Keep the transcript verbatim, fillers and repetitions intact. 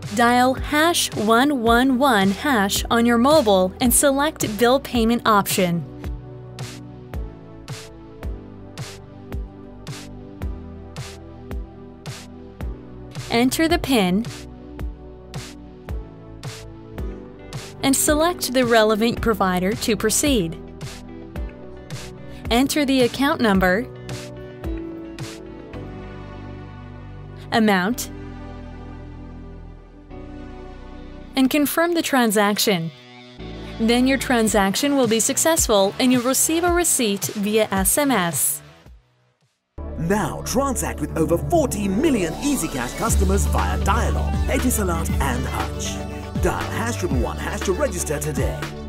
Dial hash one one one hash on your mobile and select Bill Payment option. Enter the PIN and select the relevant provider to proceed. Enter the account number, amount, and confirm the transaction. Then your transaction will be successful and you'll receive a receipt via S M S. Now transact with over forty million EasyCash customers via Dialog, Etisalat and Hutch. Dial hash triple one hash to register today.